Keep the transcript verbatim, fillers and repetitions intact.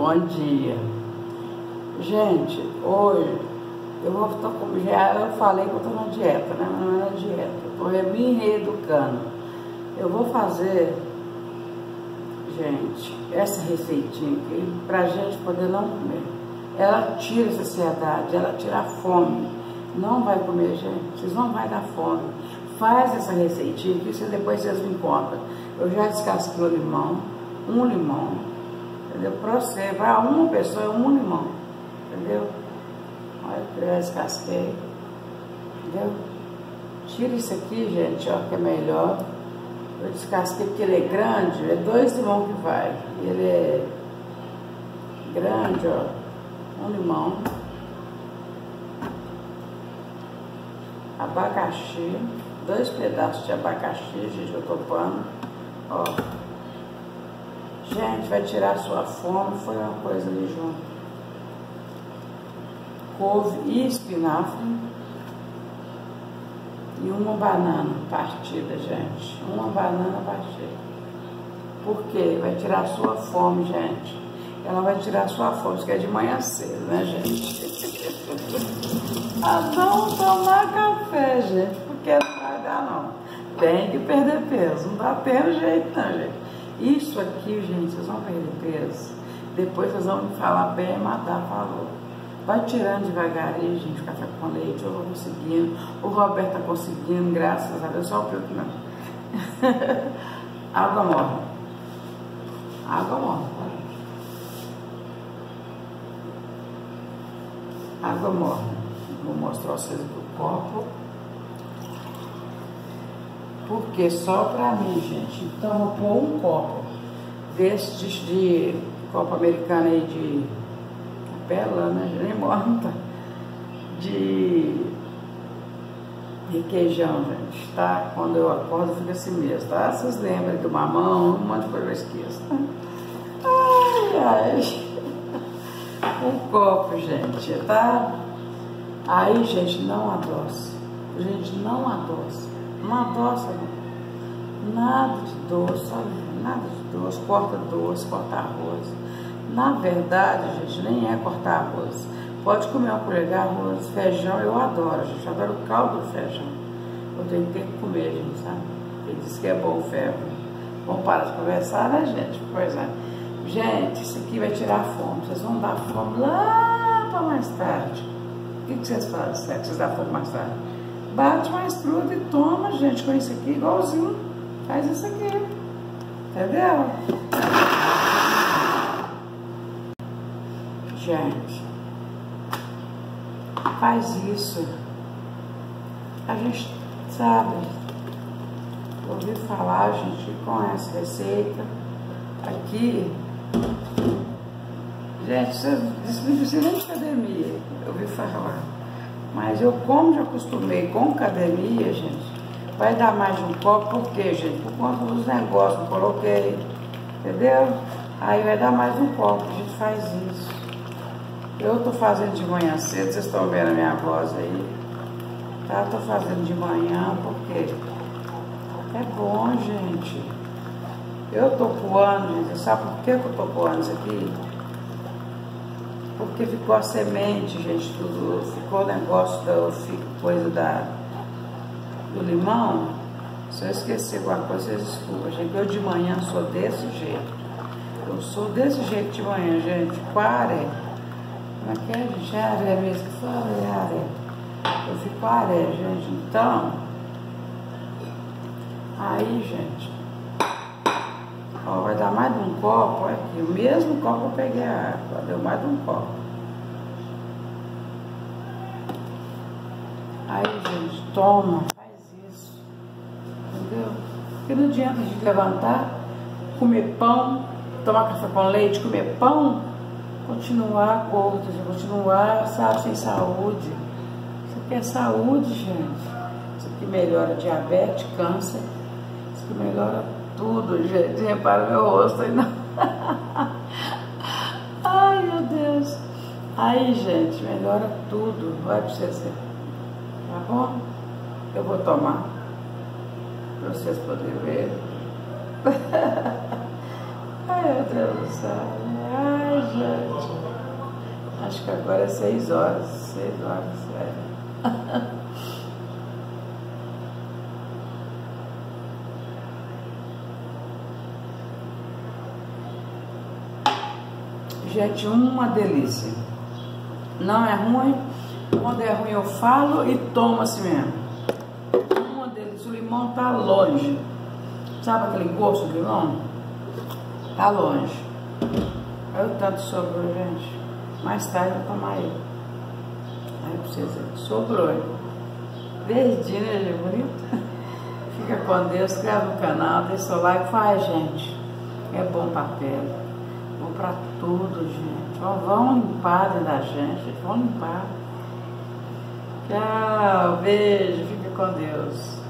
Bom dia. Gente, hoje eu vou estar com... Já eu falei que eu estou na dieta, né? Mas não é na dieta. Estou me reeducando. Eu vou fazer, gente, essa receitinha aqui pra gente poder não comer. Ela tira a saciedade, ela tira a fome. Não vai comer, gente. Vocês não vão dar fome. Faz essa receitinha que você, depois vocês me contam. Eu já descasquei o limão, um limão, entendeu? Para você, para uma pessoa é um limão, entendeu? Olha que eu já descasquei, entendeu? Tira isso aqui, gente, ó, que é melhor. Eu descasquei porque ele é grande, é dois limões que vai. Ele é grande, ó, um limão. Abacaxi, dois pedaços de abacaxi, gente, eu tô pondo, ó. Gente, vai tirar a sua fome, foi uma coisa ali junto. Couve e espinafre. E uma banana partida, gente. Uma banana partida. Por quê? Vai tirar a sua fome, gente. Ela vai tirar a sua fome, isso que é de manhã cedo, né, gente? Ah, não tomar café, gente, porque não vai dar, não. Tem que perder peso, não tá tendo jeito, não, gente. Isso aqui, gente, vocês vão perder peso. Depois vocês vão me falar bem, matar, falou. Vai tirando devagarinho, gente, café com leite, eu vou conseguindo. O Roberto tá conseguindo, graças a Deus, só o Pio que não. Água morna. Água morna. Água morna. Vou mostrar vocês aqui o copo. Porque só pra mim, gente. Então, vou pôr um copo desse de, de copo americano aí de capela, né? Nem morta. De requeijão, gente, tá? Quando eu acordo, fica assim mesmo, tá? Vocês lembram do mamão, um monte de coisa eu esqueço, tá? Ai, ai. Um copo, gente, tá? Aí, gente, não adoça. Gente, não adoça. Não adoça, não. Nada de doce, sabe? Nada de doce. Corta doce, corta arroz. Na verdade, gente, nem é cortar arroz. Pode comer uma colher de arroz, feijão, eu adoro, gente. Eu adoro o caldo do feijão. Eu tenho que ter que comer, gente, sabe? Ele diz que é bom o ferro. Vamos parar de conversar, né, gente? Pois é. Gente, isso aqui vai tirar a fome. Vocês vão dar fome lá para mais tarde. O que, que vocês fazem, certo? Vocês dão fome mais tarde? Bate mais fruta e toma, gente, com isso aqui, igualzinho. Faz isso aqui. Entendeu? Gente, faz isso. A gente sabe, ouvi falar, gente, com essa receita aqui. Gente, isso não precisa nem de academia, eu ouvi falar. Mas eu, como já acostumei com academia, gente, vai dar mais de um copo, por quê, gente? Por conta dos negócios que eu coloquei, entendeu? Aí vai dar mais um copo, a gente faz isso. Eu tô fazendo de manhã cedo, vocês estão vendo a minha voz aí, tá? Tô fazendo de manhã, porque é bom, gente. Eu tô coando, gente, sabe por que eu tô coando isso aqui? Porque ficou a semente, gente, tudo, ficou o negócio da coisa da, do limão. Se eu esquecer alguma coisa, vocês desculpem, gente. Eu de manhã sou desse jeito. Eu sou desse jeito de manhã, gente. Quaré. Como é que é, gente? É aré mesmo que fala, é aré. Eu fico aré, gente. Então, aí, gente, ó, vai dar mais de um copo aqui. O mesmo copo eu peguei a água, deu mais de um copo. Aí, gente, toma, faz isso. Entendeu? Porque não adianta a gente levantar, comer pão, tomar café com leite, comer pão, continuar gordo, continuar, sabe, sem saúde. Isso aqui é saúde, gente. Isso aqui melhora diabetes, câncer. Isso aqui melhora tudo, gente. Repara meu rosto aí, não. Ai, meu Deus. Aí, gente, melhora tudo. Vai pra vocês verem. Tá bom? Eu vou tomar. Pra vocês poderem ver. Ai, meu Deus do céu. Ai, gente. Acho que agora é seis horas. Seis horas, é. Gente, uma delícia. Não é ruim. Quando é ruim eu falo e tomo assim mesmo. Uma delícia. O limão tá longe. Sabe aquele gosto do limão? Tá longe. Olha o tanto sobrou, gente. Mais tarde eu vou tomar ele. Aí pra vocês verem. Sobrou. Verdinho, né, gente? Bonito. Fica com Deus. Se inscreve no canal. Deixa seu like. Faz, gente. É bom pra pele. Bom pra tudo, gente. Ó, vão limpar dentro da gente. Vão limpar. Tchau. Beijo. Fica com Deus.